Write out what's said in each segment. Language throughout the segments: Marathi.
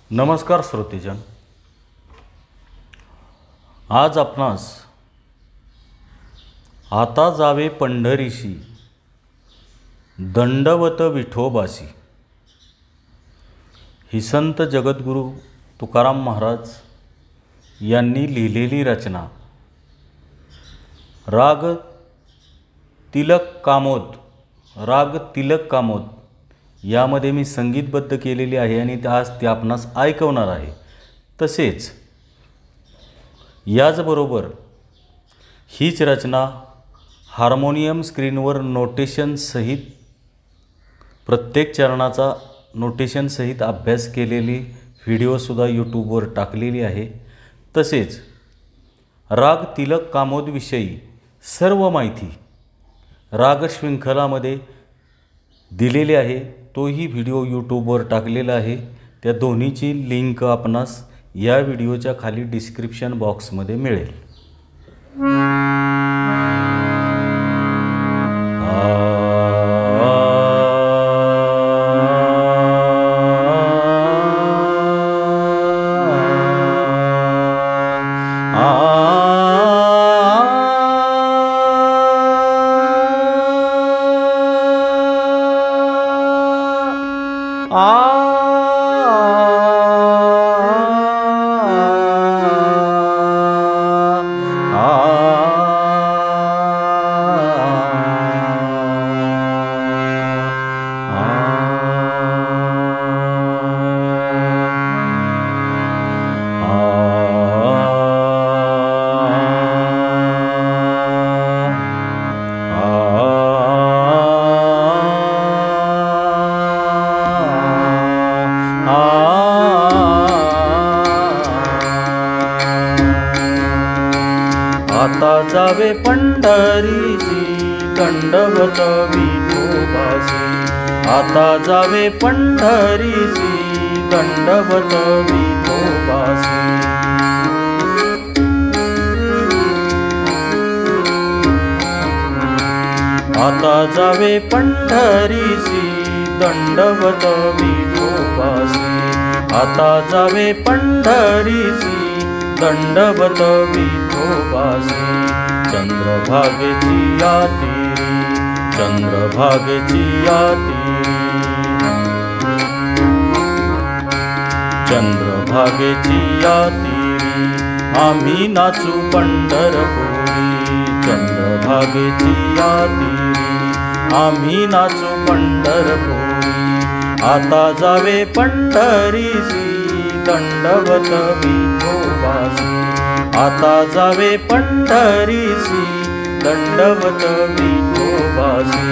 नमस्कार श्रोतेजन, आज आपणास आता जावे पंढरीशी दंडवत विठोबासी ही संत जगद्गुरू तुकाराम महाराज यांनी लिहिलेली रचना राग तिलक कामोद यामध्ये मी संगीतबद्ध केलेली आहे आणि आज ते आपणास ऐकवणार आहे। तसेच याचबरोबर हीच रचना हार्मोनियम स्क्रीनवर नोटेशन सहित प्रत्येक चरणाचा नोटेशन सहित अभ्यास केलेली व्हिडिओसुद्धा यूट्यूबवर टाकलेली आहे। तसेच राग तिलक कामोदविषयी सर्व माहिती राग शृंखलामध्ये दिलेली आहे। तोही व्हिडिओ यूट्यूबवर टाकलेला आहे। त्या दोन्हीची लिंक आपणास या व्हिडिओच्या खाली डिस्क्रिप्शन बॉक्समध्ये मिळेल। आता जावे पंढरीसी दंडवत विठोबासी, आता जावे पंढरीसी दंडवत विठोबासी। आता जावे पंढरीसी दंडवत विठोबासी, आता जावे पंढरीसी दंडवत विठोबासी। चंद्रभागेची या तीरी, चंद्रभागेची या तीरी, चंद्रभागेची या तीरी आम्ही नाचू पंढरपुरी। चंद्रभागेची या तीरी आम्ही नाचू पंढरपुरी। आता जावे पंढरीसी दंडवत विठोबासी, आता जावे पंढरीसी दंडवत विठोबासी।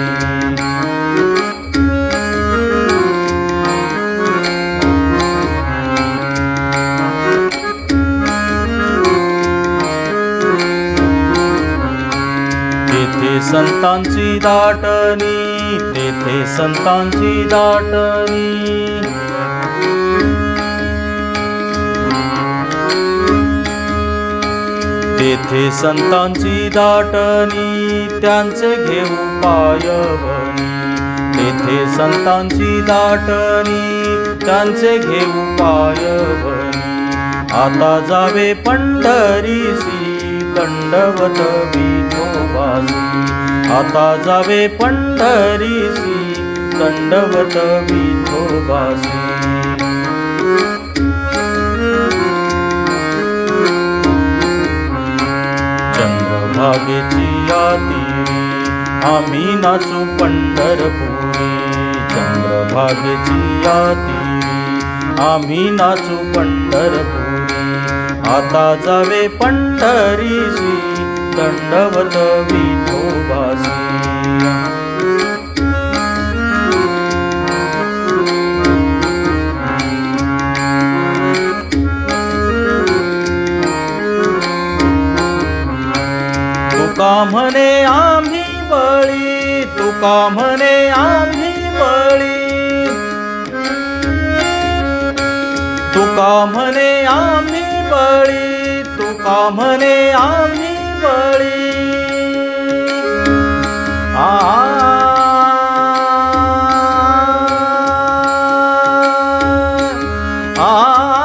तेथे संतांची दाटणी, तेथे संतांची दाटणी, तेथे संतांची दाटणी त्यांचे घेऊ पायवणी। तेथे संतांची दाटणी त्यांचे घेऊ पायवणी। आता जावे पंढरीसी दंडवत विठोबासी, आता जावे पंढरीसी दंडवत विठोबासी। चंद्रभागेची या तीरी आम्ही नाचू पंढरपुरी। चंद्रभागेची या तीरी आम्ही नाचू पंढरपुरी। आता जावे पंढरीसी दंडवत विठोबासी। तुका म्हणे आम्ही बळी, तुका म्हणे आम्ही बळी, तुका म्हणे आम्ही बळी, तुका म्हणे आम्ही बळी। आ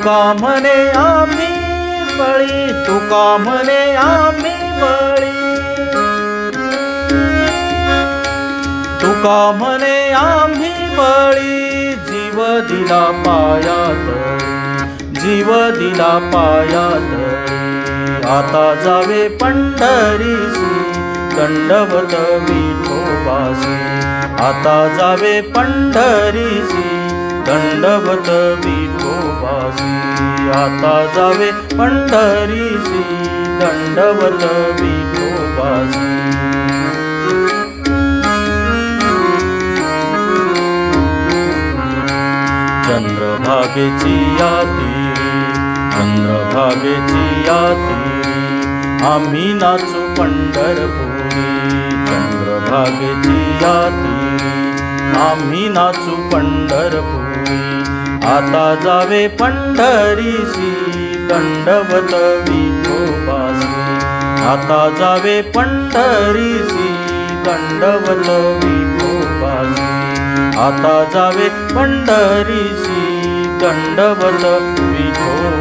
तुका म्हणे आम्ही बळी, तुका म्हणे आम्ही बळी, तुका म्हणे आम्ही बळी, जीव दिला पायात, जीव दिला पायात। आता जावे पंढरीसी दंडवत विठोबासी, आता जावे पंढरीसी दंडवत विठोबासी, आता जावे पंढरीसी दंडवत विठोबासी। चंद्रभागेची या तीरी, चंद्रभागेची या तीरी, आम्ही नाचू पंढरपुरी। चंद्रभागेची या तीरी, आम्ही नाचू पंढरपुरी। आता जावे पंढरीसी दंडवत विठोबासी, आता जावे पंढरीसी दंडवत विठोबासी, आता जावे पंढरीसी दंडवत विठोबासी।